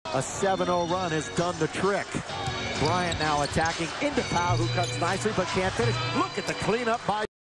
A 7-0 run has done the trick. Bryant now attacking into Powell, who cuts nicely but can't finish. Look at the cleanup by